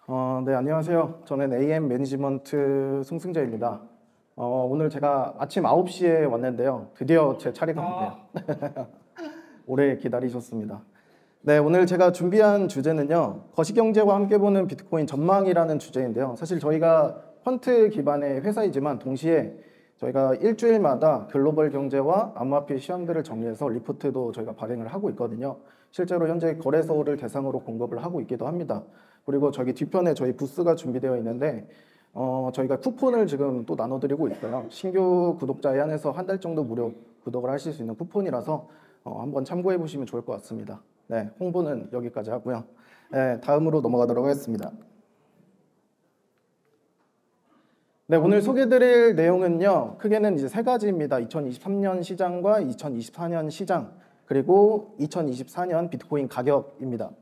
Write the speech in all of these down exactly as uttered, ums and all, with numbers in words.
어, 네, 안녕하세요. 저는 에이엠 매니지먼트 송승재입니다. 어, 오늘 제가 아침 아홉 시에 왔는데요. 드디어 제 차례가 왔네요. 오래 기다리셨습니다. 네, 오늘 제가 준비한 주제는요. 거시경제와 함께 보는 비트코인 전망이라는 주제인데요. 사실 저희가 퀀트 기반의 회사이지만 동시에 저희가 일주일마다 글로벌 경제와 암호화폐 시황들을 정리해서 리포트도 저희가 발행을 하고 있거든요. 실제로 현재 거래소를 대상으로 공급을 하고 있기도 합니다. 그리고 저기 뒤편에 저희 부스가 준비되어 있는데 어, 저희가 쿠폰을 지금 또 나눠드리고 있어요. 신규 구독자에 한해서 한 달 정도 무료 구독을 하실 수 있는 쿠폰이라서 어, 한번 참고해 보시면 좋을 것 같습니다. 네, 홍보는 여기까지 하고요. 네, 다음으로 넘어가도록 하겠습니다. 네, 오늘 소개드릴 내용은요, 크게는 이제 세 가지입니다. 이천이십삼 년 시장과 이천이십사 년 시장, 그리고 이천이십사 년 비트코인 가격입니다.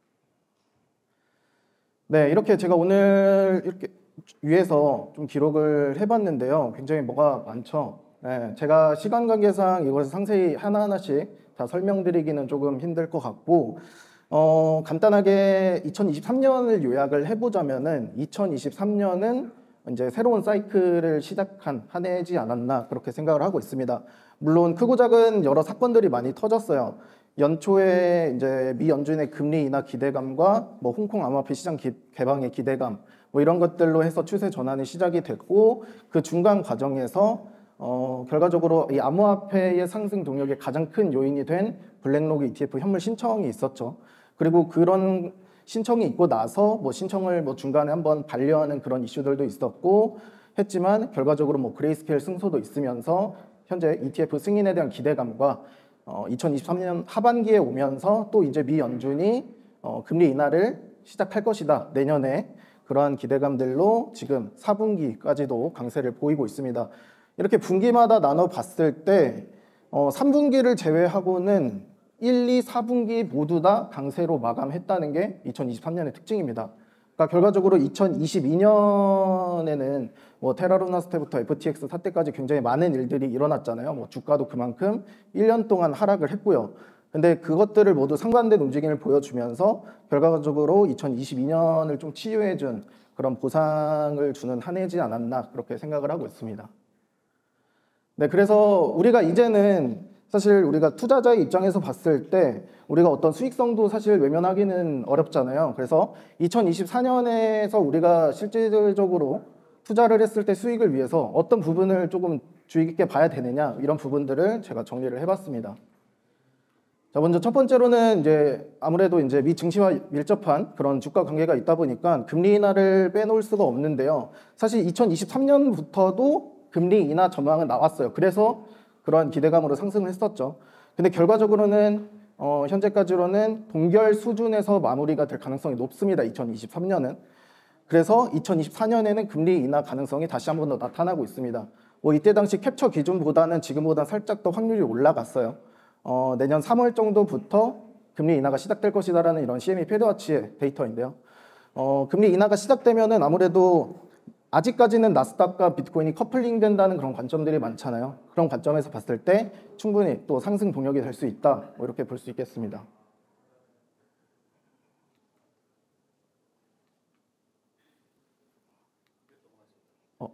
네, 이렇게 제가 오늘 이렇게 위에서 좀 기록을 해봤는데요. 굉장히 뭐가 많죠. 네, 제가 시간 관계상 이것을 상세히 하나하나씩 다 설명드리기는 조금 힘들 것 같고, 어, 간단하게 이천이십삼 년을 요약을 해보자면은 이천이십삼 년은 이제 새로운 사이클을 시작한 한 해지 않았나 그렇게 생각을 하고 있습니다. 물론 크고 작은 여러 사건들이 많이 터졌어요. 연초에 이제 미 연준의 금리 인하 기대감과 뭐 홍콩 암호화폐 시장 기, 개방의 기대감 뭐 이런 것들로 해서 추세 전환이 시작이 됐고 그 중간 과정에서 어, 결과적으로 이 암호화폐의 상승 동력의 가장 큰 요인이 된 블랙록 이티에프 현물 신청이 있었죠. 그리고 그런 신청이 있고 나서 뭐 신청을 뭐 중간에 한번 반려하는 그런 이슈들도 있었고 했지만 결과적으로 뭐 그레이스케일 승소도 있으면서 현재 이티에프 승인에 대한 기대감과 어, 이천이십삼 년 하반기에 오면서 또 이제 미 연준이 어, 금리 인하를 시작할 것이다 내년에 그러한 기대감들로 지금 사 분기까지도 강세를 보이고 있습니다. 이렇게 분기마다 나눠 봤을 때 어, 삼 분기를 제외하고는 일, 이, 사 분기 모두 다 강세로 마감했다는 게 이천이십삼 년의 특징입니다. 그러니까 결과적으로 이천이십이 년에는 뭐 테라루나스 때부터 에프티엑스 사태까지 굉장히 많은 일들이 일어났잖아요. 뭐 주가도 그만큼 일 년 동안 하락을 했고요. 근데 그것들을 모두 상반된 움직임을 보여주면서 결과적으로 이천이십이 년을 좀 치유해준 그런 보상을 주는 한 해지 않았나 그렇게 생각을 하고 있습니다. 네, 그래서 우리가 이제는 사실 우리가 투자자의 입장에서 봤을 때 우리가 어떤 수익성도 사실 외면하기는 어렵잖아요. 그래서 이천이십사 년에서 우리가 실질적으로 투자를 했을 때 수익을 위해서 어떤 부분을 조금 주의 깊게 봐야 되느냐 이런 부분들을 제가 정리를 해봤습니다. 자, 먼저 첫 번째로는 이제 아무래도 이제 미 증시와 밀접한 그런 주가 관계가 있다 보니까 금리 인하를 빼놓을 수가 없는데요. 사실 이천이십삼 년부터도 금리 인하 전망은 나왔어요. 그래서 그러한 기대감으로 상승을 했었죠. 근데 결과적으로는 어, 현재까지로는 동결 수준에서 마무리가 될 가능성이 높습니다. 이천이십삼 년은. 그래서 이천이십사 년에는 금리 인하 가능성이 다시 한 번 더 나타나고 있습니다. 뭐 이때 당시 캡처 기준보다는 지금보다 살짝 더 확률이 올라갔어요. 어, 내년 삼월 정도부터 금리 인하가 시작될 것이다라는 이런 씨엠이 패드와치의 데이터인데요. 어, 금리 인하가 시작되면은 아무래도 아직까지는 나스닥과 비트코인이 커플링 된다는 그런 관점들이 많잖아요. 그런 관점에서 봤을 때 충분히 또 상승 동력이 될 수 있다. 뭐 이렇게 볼 수 있겠습니다. 어.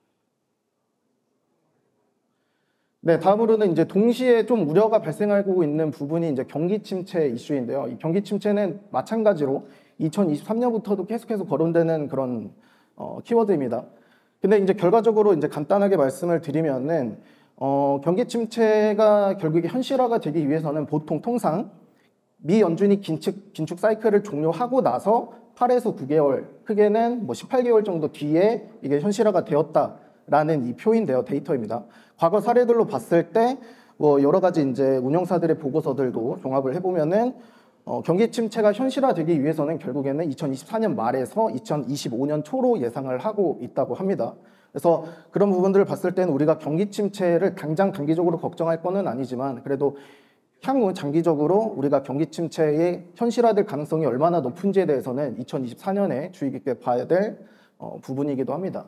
네, 다음으로는 이제 동시에 좀 우려가 발생하고 있는 부분이 이제 경기 침체 이슈인데요. 이 경기 침체는 마찬가지로 이천이십삼 년부터도 계속해서 거론되는 그런 어, 키워드입니다. 근데 이제 결과적으로 이제 간단하게 말씀을 드리면은 어, 경기 침체가 결국에 현실화가 되기 위해서는 보통 통상 미 연준이 긴축, 긴축 사이클을 종료하고 나서 팔에서 구 개월, 크게는 뭐 십팔 개월 정도 뒤에 이게 현실화가 되었다라는 이 표인데요, 데이터입니다. 과거 사례들로 봤을 때 뭐 여러 가지 이제 운영사들의 보고서들도 종합을 해보면은 어, 경기 침체가 현실화되기 위해서는 결국에는 이천이십사 년 말에서 이천이십오 년 초로 예상을 하고 있다고 합니다. 그래서 그런 부분들을 봤을 때는 우리가 경기 침체를 당장 단기적으로 걱정할 거는 아니지만 그래도 향후 장기적으로 우리가 경기 침체의 현실화될 가능성이 얼마나 높은지에 대해서는 이천이십사 년에 주의 깊게 봐야 될 어, 부분이기도 합니다.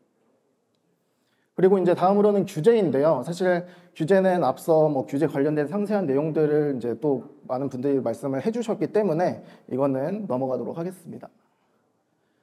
그리고 이제 다음으로는 규제인데요. 사실 규제는 앞서 뭐 규제 관련된 상세한 내용들을 이제 또 많은 분들이 말씀을 해주셨기 때문에 이거는 넘어가도록 하겠습니다.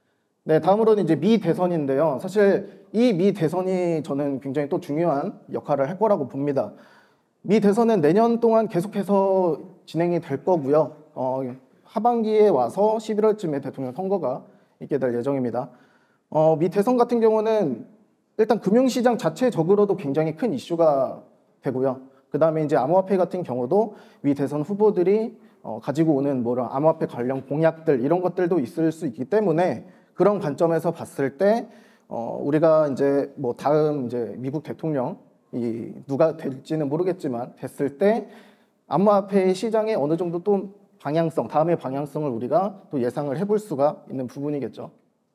네, 다음으로는 이제 미 대선인데요. 사실 이 미 대선이 저는 굉장히 또 중요한 역할을 할 거라고 봅니다. 미 대선은 내년 동안 계속해서 진행이 될 거고요. 어, 하반기에 와서 십일월쯤에 대통령 선거가 있게 될 예정입니다. 어, 미 대선 같은 경우는 일단 금융시장 자체적으로도 굉장히 큰 이슈가 되고요. 그 다음에 이제 암호화폐 같은 경우도 미 대선 후보들이 어, 가지고 오는 뭐라 암호화폐 관련 공약들 이런 것들도 있을 수 있기 때문에 그런 관점에서 봤을 때 어, 우리가 이제 뭐 다음 이제 미국 대통령 이 누가 될지는 모르겠지만 됐을 때 암호화폐 시장에 어느 정도 또 방향성, 다음의 방향성을 우리가 또 예상을 해볼 수가 있는 부분이겠죠.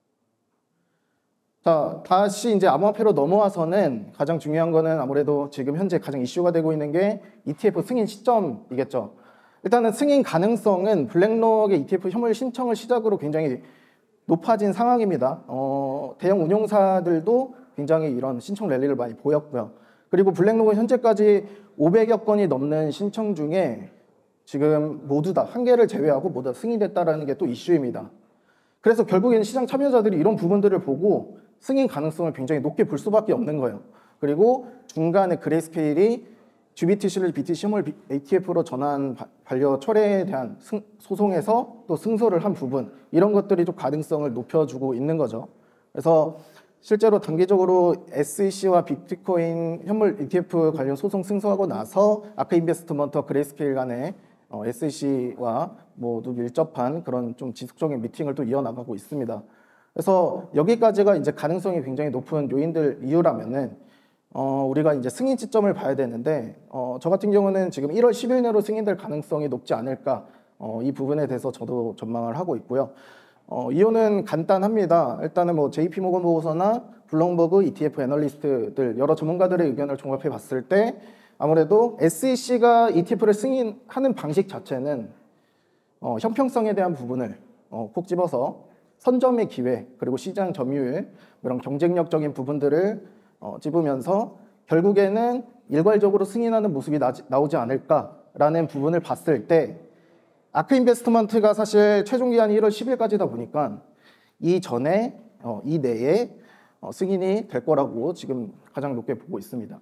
자, 다시 이제 암호화폐로 넘어와서는 가장 중요한 거는 아무래도 지금 현재 가장 이슈가 되고 있는 게 이티에프 승인 시점이겠죠. 일단은 승인 가능성은 블랙록의 이티에프 현물 신청을 시작으로 굉장히 높아진 상황입니다. 어, 대형 운용사들도 굉장히 이런 신청 랠리를 많이 보였고요. 그리고 블랙록은 현재까지 오백여 건이 넘는 신청 중에 지금 모두 다 한 개를 제외하고 모두 다 승인됐다는 게 또 이슈입니다. 그래서 결국에는 시장 참여자들이 이런 부분들을 보고 승인 가능성을 굉장히 높게 볼 수밖에 없는 거예요. 그리고 중간에 그레이스케일이 지비티씨를 비티씨 현물 에이티에프로 전환 반려 철회에 대한 승, 소송에서 또 승소를 한 부분 이런 것들이 좀 가능성을 높여주고 있는 거죠. 그래서 실제로 단기적으로 에스이씨와 비트코인 현물 이티에프 관련 소송 승소하고 나서 아크 인베스트먼트와 그레이스케일 간에 어, 에스이씨와 모두 밀접한 그런 좀 지속적인 미팅을 또 이어나가고 있습니다. 그래서 여기까지가 이제 가능성이 굉장히 높은 요인들 이유라면은 어, 우리가 이제 승인 시점을 봐야 되는데 어, 저 같은 경우는 지금 일월 십일 내로 승인될 가능성이 높지 않을까 어, 이 부분에 대해서 저도 전망을 하고 있고요. 어, 이유는 간단합니다. 일단은 뭐 제이피모건 보고서나 블룸버그 이티에프 애널리스트들 여러 전문가들의 의견을 종합해 봤을 때 아무래도 에스이씨가 이티에프를 승인하는 방식 자체는 어, 형평성에 대한 부분을 어, 콕 집어서 선점의 기회 그리고 시장 점유율 이런 경쟁력적인 부분들을 어, 집으면서 결국에는 일괄적으로 승인하는 모습이 나지, 나오지 않을까라는 부분을 봤을 때 아크 인베스트먼트가 사실 최종 기한이 일월 십일까지다 보니까 이 전에 어, 이 내에 어, 승인이 될 거라고 지금 가장 높게 보고 있습니다.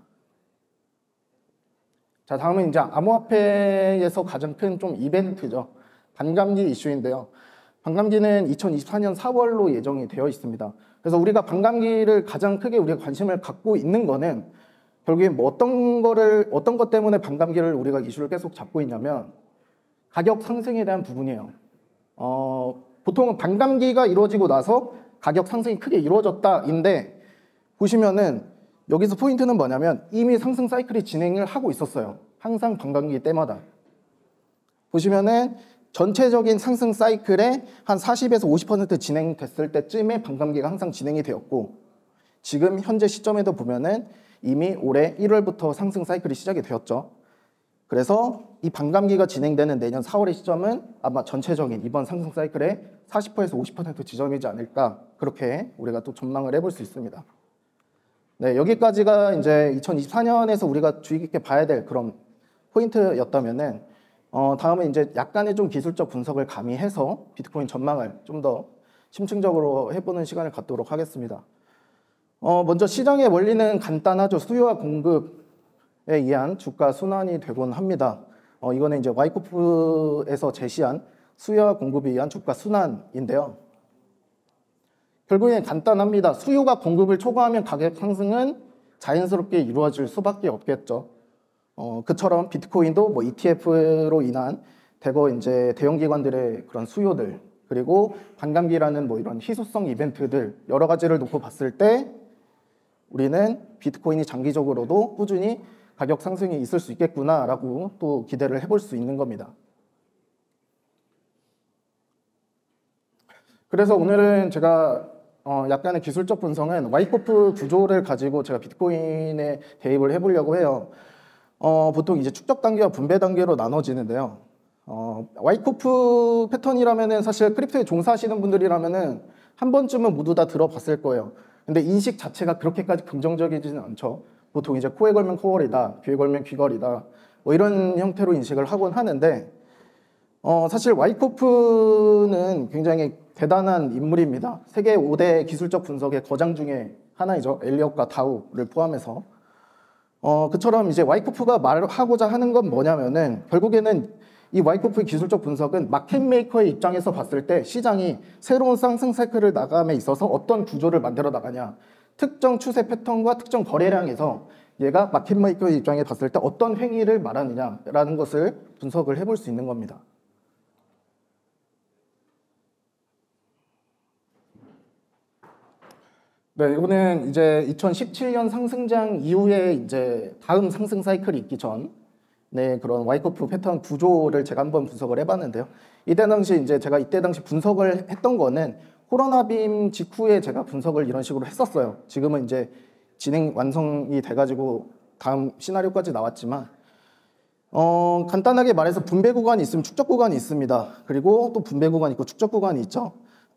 자, 다음은 이제 암호화폐에서 가장 큰 좀 이벤트죠. 반감기 이슈인데요. 반감기는 이천이십사 년 사월로 예정이 되어 있습니다. 그래서 우리가 반감기를 가장 크게 우리가 관심을 갖고 있는 거는 결국에 뭐 어떤 거를 어떤 것 때문에 반감기를 우리가 이슈를 계속 잡고 있냐면 가격 상승에 대한 부분이에요. 어, 보통은 반감기가 이루어지고 나서 가격 상승이 크게 이루어졌다인데 보시면은 여기서 포인트는 뭐냐면 이미 상승 사이클이 진행을 하고 있었어요. 항상 반감기 때마다. 보시면은 전체적인 상승 사이클에 한 사십에서 오십 퍼센트 진행됐을 때쯤에 반감기가 항상 진행이 되었고 지금 현재 시점에도 보면은 이미 올해 일월부터 상승 사이클이 시작이 되었죠. 그래서 이 반감기가 진행되는 내년 사월의 시점은 아마 전체적인 이번 상승 사이클의 사십 퍼센트에서 오십 퍼센트 지점이지 않을까 그렇게 우리가 또 전망을 해볼 수 있습니다. 네, 여기까지가 이제 이천이십사 년에서 우리가 주의 깊게 봐야 될 그런 포인트였다면은 어, 다음은 이제 약간의 좀 기술적 분석을 가미해서 비트코인 전망을 좀 더 심층적으로 해보는 시간을 갖도록 하겠습니다. 어, 먼저 시장의 원리는 간단하죠. 수요와 공급에 의한 주가 순환이 되곤 합니다. 어, 이거는 이제 와이코프에서 제시한 수요와 공급에 의한 주가 순환인데요. 결국엔 간단합니다. 수요가 공급을 초과하면 가격 상승은 자연스럽게 이루어질 수밖에 없겠죠. 어, 그처럼 비트코인도 뭐 이티에프로 인한 대거 이제 대형 기관들의 그런 수요들 그리고 반감기라는 뭐 이런 희소성 이벤트들 여러 가지를 놓고 봤을 때 우리는 비트코인이 장기적으로도 꾸준히 가격 상승이 있을 수 있겠구나라고 또 기대를 해볼 수 있는 겁니다. 그래서 오늘은 제가 어 약간의 기술적 분석은 와이코프 구조를 가지고 제가 비트코인에 대입을 해보려고 해요. 어 보통 이제 축적 단계와 분배 단계로 나눠지는데요. 어 와이코프 패턴이라면은 사실 크립토에 종사하시는 분들이라면은 한 번쯤은 모두 다 들어봤을 거예요. 근데 인식 자체가 그렇게까지 긍정적이지는 않죠. 보통 이제 코에 걸면 코걸이다, 귀에 걸면 귀걸이다, 뭐 이런 형태로 인식을 하곤 하는데, 어, 사실 와이코프는 굉장히 대단한 인물입니다. 세계 오 대 기술적 분석의 거장 중에 하나이죠. 엘리엇과 다우를 포함해서. 어, 그처럼 이제 와이코프가 말하고자 하는 건 뭐냐면은 결국에는 이 와이코프의 기술적 분석은 마켓 메이커의 입장에서 봤을 때 시장이 새로운 상승 사이클을 나감에 있어서 어떤 구조를 만들어 나가냐, 특정 추세 패턴과 특정 거래량에서 얘가 마켓 메이커의 입장에 봤을 때 어떤 행위를 말하느냐라는 것을 분석을 해볼 수 있는 겁니다. 네, 이거는 이제 이천십칠 년 상승장 이후에 이제 다음 상승 사이클이 있기 전, 네, 그런 와이코프 패턴 구조를 제가 한번 분석을 해봤는데요. 이때 당시 이제 제가 이때 당시 분석을 했던 거는 코로나 빔 직후에 제가 분석을 이런 식으로 했었어요. 지금은 이제 진행 완성이 돼가지고 다음 시나리오까지 나왔지만, 어, 간단하게 말해서 분배 구간이 있으면 축적 구간이 있습니다. 그리고 또 분배 구간이 있고 축적 구간이 있죠.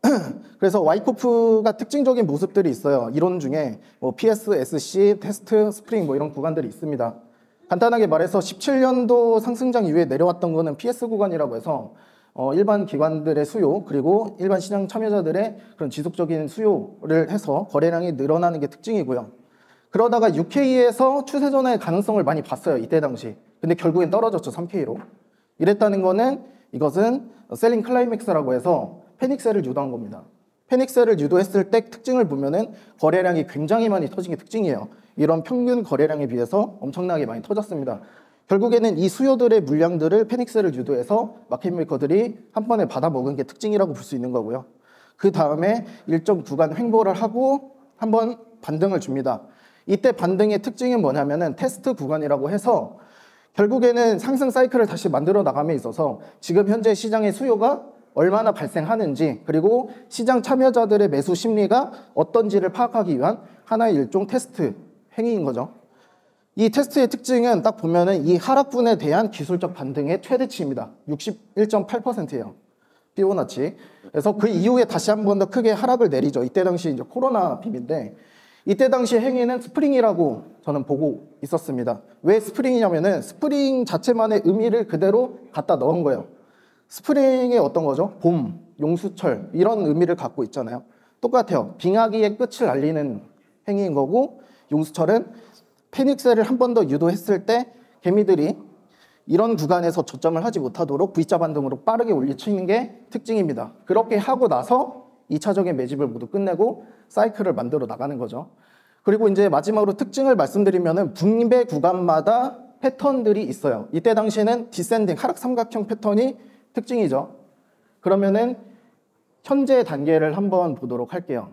그래서 와이코프가 특징적인 모습들이 있어요. 이론 중에 뭐 피에스, 에스씨, 테스트, 스프링 뭐 이런 구간들이 있습니다. 간단하게 말해서 십칠 년도 상승장 이후에 내려왔던 거는 피에스 구간이라고 해서 어, 일반 기관들의 수요 그리고 일반 시장 참여자들의 그런 지속적인 수요를 해서 거래량이 늘어나는 게 특징이고요. 그러다가 유케이에서 추세 전환의 가능성을 많이 봤어요. 이때 당시. 근데 결국엔 떨어졌죠. 삼 케이로. 이랬다는 거는 이것은 셀링 클라이맥스라고 해서 패닉셀을 유도한 겁니다. 패닉셀을 유도했을 때 특징을 보면은 거래량이 굉장히 많이 터진 게 특징이에요. 이런 평균 거래량에 비해서 엄청나게 많이 터졌습니다. 결국에는 이 수요들의 물량들을 패닉셀을 유도해서 마켓메이커들이 한 번에 받아먹은 게 특징이라고 볼 수 있는 거고요. 그 다음에 일정 구간 횡보를 하고 한 번 반등을 줍니다. 이때 반등의 특징은 뭐냐면은 테스트 구간이라고 해서 결국에는 상승 사이클을 다시 만들어 나감에 있어서 지금 현재 시장의 수요가 얼마나 발생하는지 그리고 시장 참여자들의 매수 심리가 어떤지를 파악하기 위한 하나의 일종 테스트 행위인 거죠. 이 테스트의 특징은 딱 보면은 이 하락분에 대한 기술적 반등의 최대치입니다. 육십일 점 팔 퍼센트예요. 피보나치. 그래서 그 이후에 다시 한 번 더 크게 하락을 내리죠. 이때 당시 이제 코로나 빔인데 이때 당시 행위는 스프링이라고 저는 보고 있었습니다. 왜 스프링이냐면은 스프링 자체만의 의미를 그대로 갖다 넣은 거예요. 스프링이 어떤 거죠? 봄, 용수철 이런 의미를 갖고 있잖아요. 똑같아요. 빙하기의 끝을 알리는 행위인 거고 용수철은 패닉셀을 한 번 더 유도했을 때 개미들이 이런 구간에서 저점을 하지 못하도록 V자 반등으로 빠르게 올리치는 게 특징입니다. 그렇게 하고 나서 이 차적인 매집을 모두 끝내고 사이클을 만들어 나가는 거죠. 그리고 이제 마지막으로 특징을 말씀드리면은 분배 구간마다 패턴들이 있어요. 이때 당시에는 디센딩 하락 삼각형 패턴이 특징이죠. 그러면은 현재 단계를 한번 보도록 할게요.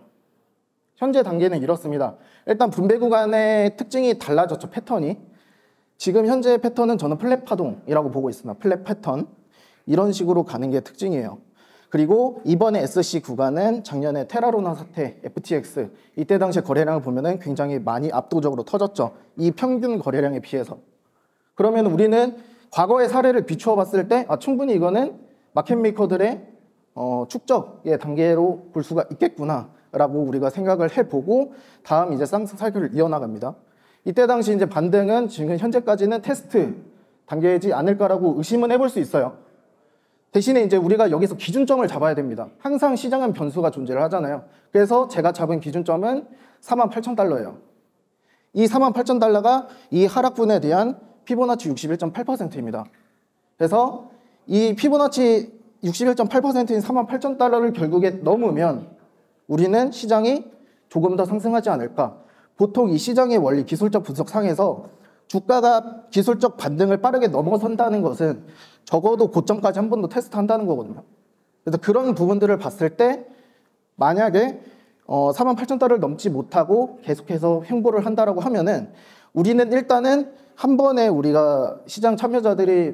현재 단계는 이렇습니다. 일단 분배 구간의 특징이 달라졌죠. 패턴이. 지금 현재 패턴은 저는 플랫 파동이라고 보고 있습니다. 플랫 패턴. 이런 식으로 가는 게 특징이에요. 그리고 이번에 에스씨 구간은 작년에 테라로나 사태, 에프티엑스 이때 당시 거래량을 보면은 굉장히 많이 압도적으로 터졌죠. 이 평균 거래량에 비해서. 그러면 우리는 과거의 사례를 비추어 봤을 때 아, 충분히 이거는 마켓메이커들의 어, 축적의 단계로 볼 수가 있겠구나 라고 우리가 생각을 해보고 다음 이제 상승 사이클을 이어나갑니다. 이때 당시 이제 반등은 지금 현재까지는 테스트 단계이지 않을까라고 의심은 해볼 수 있어요. 대신에 이제 우리가 여기서 기준점을 잡아야 됩니다. 항상 시장은 변수가 존재를 하잖아요. 그래서 제가 잡은 기준점은 사만 팔천 달러예요. 이 사만 팔천 달러가 이 하락분에 대한 피보나치 육십일 점 팔 퍼센트입니다. 그래서 이 피보나치 육십일 점 팔 퍼센트인 사만 팔천 달러를 결국에 넘으면 우리는 시장이 조금 더 상승하지 않을까. 보통 이 시장의 원리 기술적 분석상에서 주가가 기술적 반등을 빠르게 넘어선다는 것은 적어도 고점까지 한 번 더 테스트한다는 거거든요. 그래서 그런 부분들을 봤을 때 만약에 어, 사만 팔천 달러를 넘지 못하고 계속해서 횡보를 한다라고 하면은 우리는 일단은 한 번에 우리가 시장 참여자들이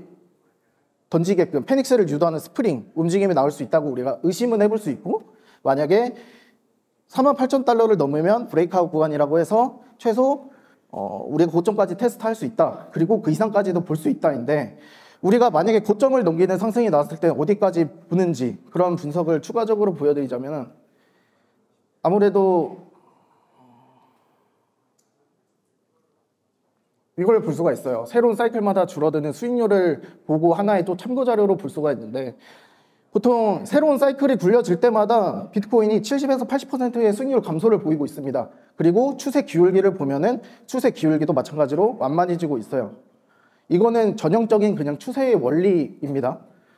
던지게끔 패닉셀을 유도하는 스프링 움직임이 나올 수 있다고 우리가 의심은 해볼 수 있고 만약에 사만 팔천 달러를 넘으면 브레이크아웃 구간이라고 해서 최소 어, 우리가 고점까지 테스트할 수 있다. 그리고 그 이상까지도 볼 수 있다인데 우리가 만약에 고점을 넘기는 상승이 나왔을 때 어디까지 보는지 그런 분석을 추가적으로 보여드리자면 아무래도 이걸 볼 수가 있어요. 새로운 사이클마다 줄어드는 수익률을 보고 하나의 또 참고 자료로 볼 수가 있는데 보통 새로운 사이클이 굴려질 때마다 비트코인이 칠십에서 팔십 퍼센트의 수익률 감소를 보이고 있습니다. 그리고 추세 기울기를 보면은 추세 기울기도 마찬가지로 완만해지고 있어요. 이거는 전형적인 그냥 추세의 원리입니다.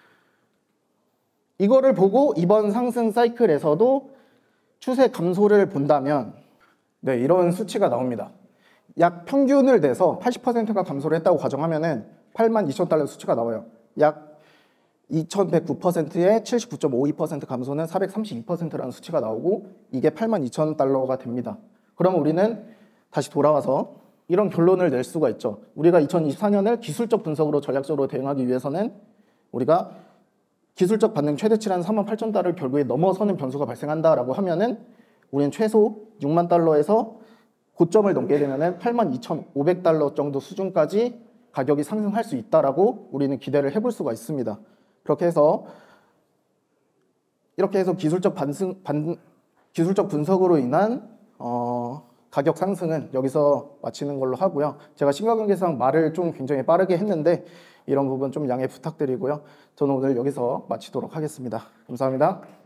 이거를 보고 이번 상승 사이클에서도 추세 감소를 본다면 네, 이런 수치가 나옵니다. 약 평균을 내서 팔십 퍼센트가 감소를 했다고 가정하면은 팔만 이천 달러 수치가 나와요. 약 이천백구 퍼센트의 칠십구 점 오이 퍼센트 감소는 사백삼십이 퍼센트라는 수치가 나오고 이게 팔만 이천 달러가 됩니다. 그러면 우리는 다시 돌아와서 이런 결론을 낼 수가 있죠. 우리가 이천이십사 년을 기술적 분석으로 전략적으로 대응하기 위해서는 우리가 기술적 반등 최대치라는 사만 팔천 달러를 결국에 넘어서는 변수가 발생한다라고 하면은 우리는 최소 육만 달러에서 고점을 넘게 되면은 팔만 이천오백 달러 정도 수준까지 가격이 상승할 수 있다라고 우리는 기대를 해볼 수가 있습니다. 그렇게 해서 이렇게 해서 기술적 반승, 반, 기술적 분석으로 인한 어, 가격 상승은 여기서 마치는 걸로 하고요. 제가 시간관계상 말을 좀 굉장히 빠르게 했는데 이런 부분 좀 양해 부탁드리고요. 저는 오늘 여기서 마치도록 하겠습니다. 감사합니다.